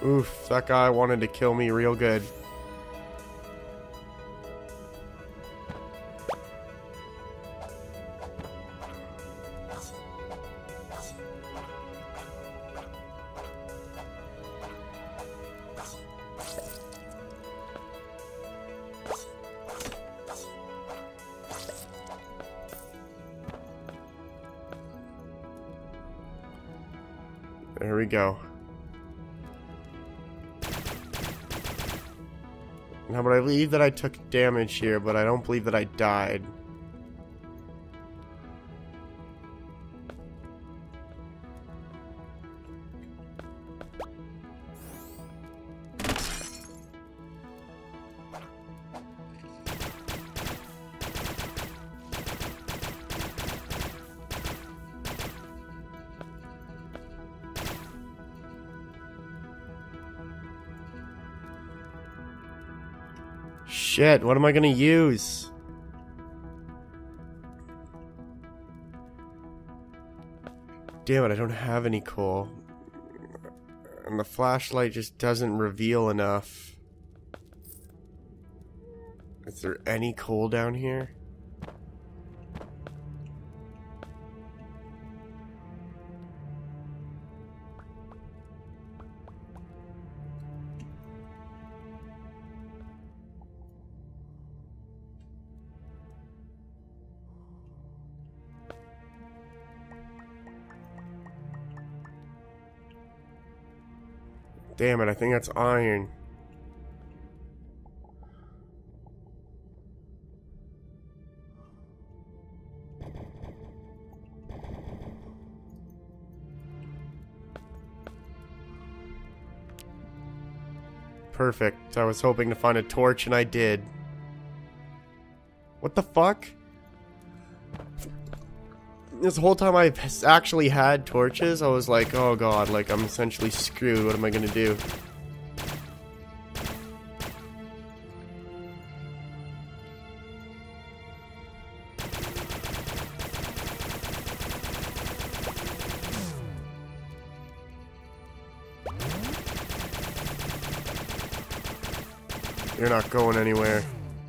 Oof, that guy wanted to kill me real good. There we go. Now, but I believe that I took damage here, but I don't believe that I died. Shit, what am I gonna use? Damn it, I don't have any coal. And the flashlight just doesn't reveal enough. Is there any coal down here? Damn it, I think that's iron. Perfect. I was hoping to find a torch and I did. What the fuck? This whole time I've actually had torches, I was like, oh god, like I'm essentially screwed, what am I gonna do? You're not going anywhere.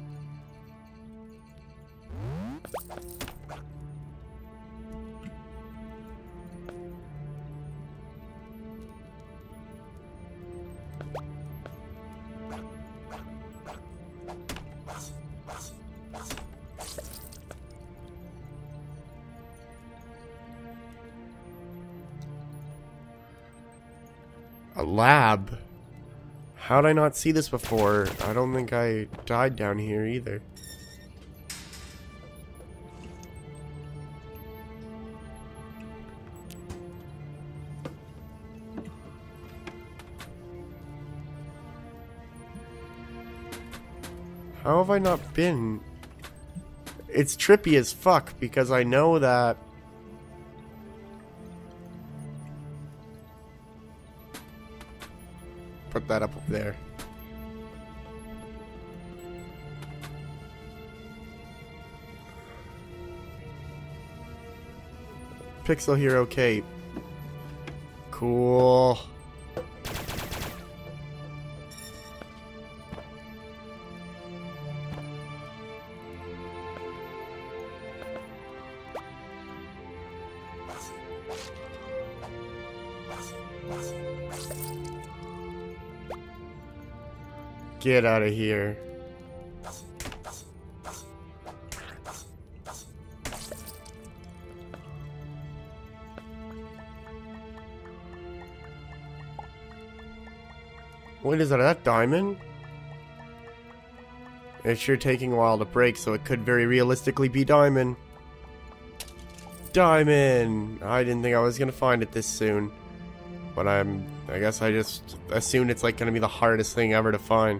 A lab? How'd I not see this before? I don't think I died down here either. How have I not been? It's trippy as fuck because I know that put that up there. Pixel Hero cape. Cool. Get out of here. What is that diamond? It's sure taking a while to break, so it could very realistically be diamond. Diamond! I didn't think I was gonna find it this soon. But I guess I just assumed it's like gonna be the hardest thing ever to find.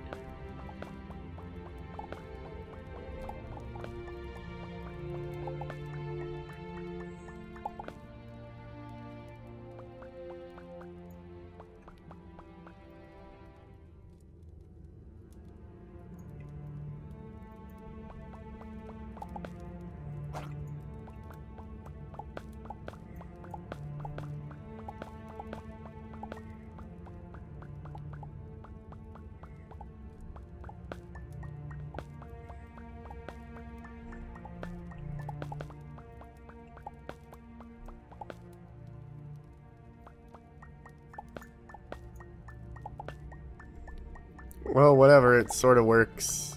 Well, whatever, it sort of works.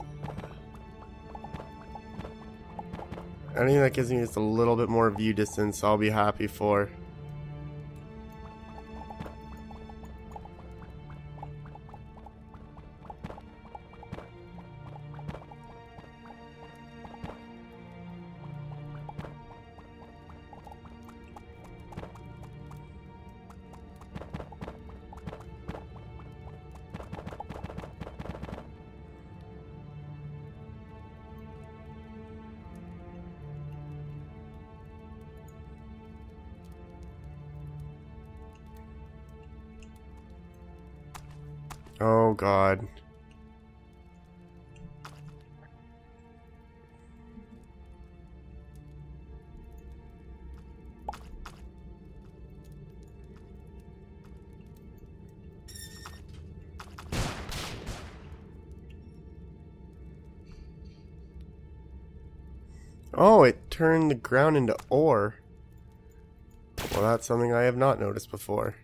Anything that gives me just a little bit more view distance, I'll be happy for. Oh God. Oh, it turned the ground into ore. Well, that's something I have not noticed before.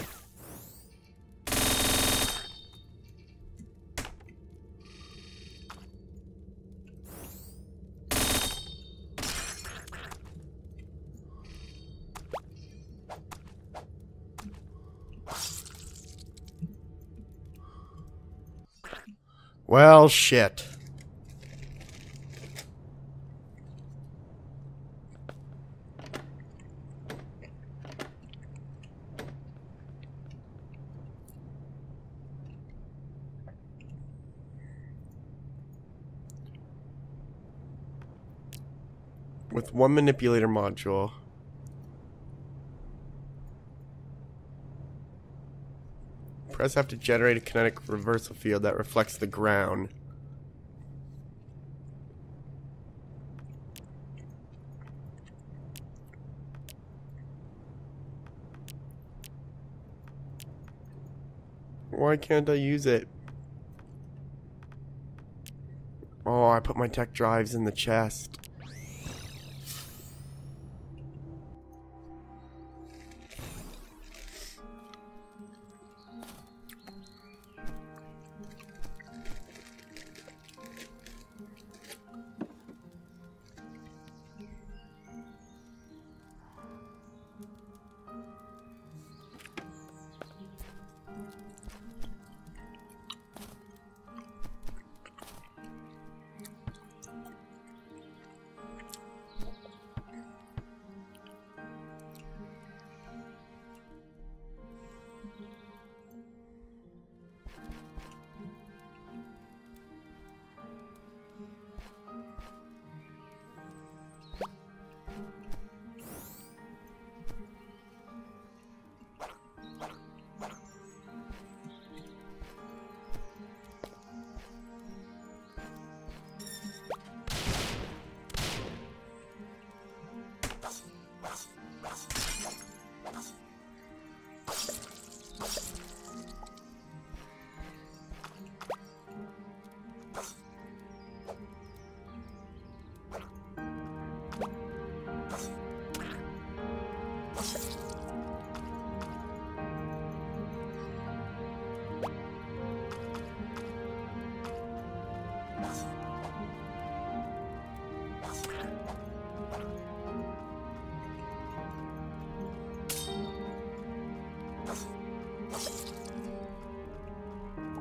Well, shit. With one manipulator module. Press F to generate a kinetic reversal field that reflects the ground. Why can't I use it? Oh, I put my tech drives in the chest.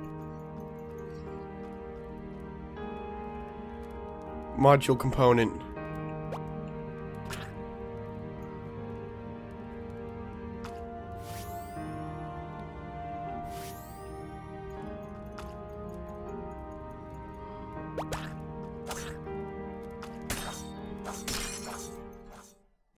Module component.